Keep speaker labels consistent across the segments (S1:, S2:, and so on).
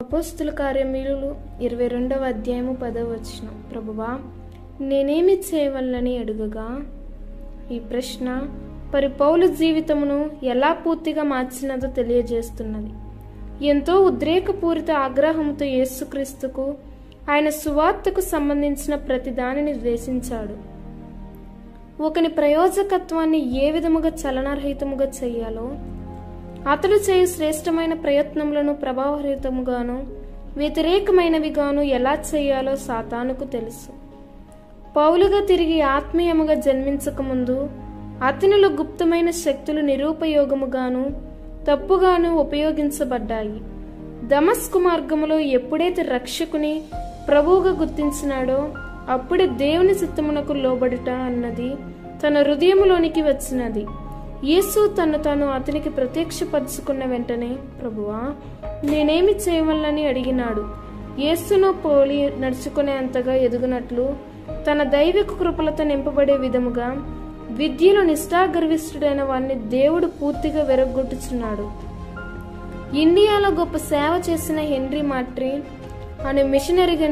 S1: అపోస్తుల కార్యములు 22వ అధ్యాయము 10వ వచనం. ప్రభువా, నేనేమి చేయవలనని అడుగగా, ఈ ప్రశ్న పౌలు జీవితమును ఎలా పూర్తిగా మార్చినదో తెలియజేస్తున్నది. ఎంతో ఉద్రేకపూరిత ఆగ్రహంతో యేసుక్రీస్తుకు, ఆయన సువార్తకు సంబంధించిన ప్రతి దానిని ద్వేషించాడు. ఒకని ప్రయోజకత్వాన్ని ఏ విధముగా చలనరహితముగా చెయ్యాలో, అతడు చేయు శ్రేష్టమైన ప్రయత్నములను ప్రభావరహితముగాను వ్యతిరేకమైనవిగాను ఎలా చేయాలో సాతానుకు తెలుసు. పౌలుగా తిరిగి ఆత్మీయముగా జన్మించకముందు అతనిలో గుప్తమైన శక్తులు నిరుపయోగముగాను తప్పుగాను ఉపయోగించబడ్డాయి. దమస్కు మార్గములో ఎప్పుడైతే రక్షకుని ప్రభువుగా గుర్తించినాడో అప్పుడే దేవుని చిత్తమునకు లోబడుట అన్నది తన హృదయములోనికి వచ్చినది. యేసు తను తాను అతనికి ప్రత్యక్షపరుచుకున్న వెంటనే, ప్రభువా, నేనేమి చేయవలనని అడిగినాడు. యేసును పోలి నడుచుకునే అంతగా ఎదుగునట్లు తన దైవిక కృపలతో నింపబడే విధముగా విద్యలో నిష్ఠాగర్విష్ఠుడైన వారిని దేవుడు పూర్తిగా వెరగొట్టుచున్నాడు. ఇండియాలో గొప్ప సేవ చేసిన హెన్రీ మార్టిన్ అనే మిషనరీగా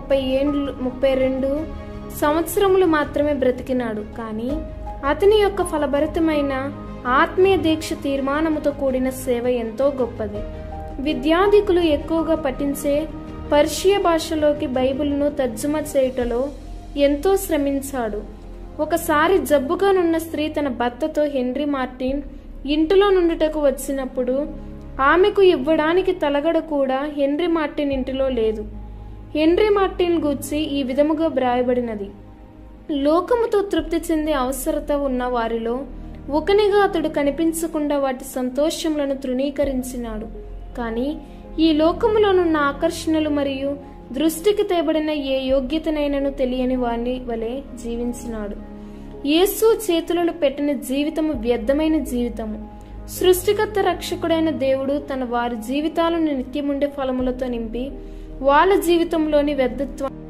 S1: 32 సంవత్సరములు మాత్రమే బ్రతికినాడు. కానీ అతని యొక్క ఫలభరితమైన ఆత్మీయ దీక్ష తీర్మానముతో కూడిన సేవ ఎంతో గొప్పది. విద్యాధికులు ఎక్కువగా పఠించే పర్షియా భాషలోకి బైబిల్ను తర్జుమా చేయుటలో ఎంతో శ్రమించాడు. ఒకసారి జబ్బుగానున్న స్త్రీ తన భర్తతో హెన్రీ మార్టిన్ ఇంటిలో నుండుటకు వచ్చినప్పుడు ఆమెకు ఇవ్వడానికి తలగడ కూడా హెన్రీ మార్టిన్ ఇంటిలో లేదు. హెన్రీ మార్టిన్ గూర్చి ఈ విధముగా వ్రాయబడినది: లోకముతో తృప్తి చెందే అవసరత ఉన్న వారిలో ఒకనిగా అతడు కనిపించకుండా వాటి సంతోషములను తృణీకరించినాడు. కానీ ఈ లోకములోనున్న ఆకర్షణలు మరియు దృష్టికి తేబడిన ఏ యోగ్యతనైనను తెలియని వాని వలె జీవించినాడు. యేసు చేతులలో పెట్టిన జీవితము వ్యర్థమైన జీవితము. సృష్టికర్త రక్షకుడైన దేవుడు తన వారి జీవితాలను నిత్యముండే ఫలములతో నింపి వాళ్ళ జీవితంలోని వ్యర్థత్వం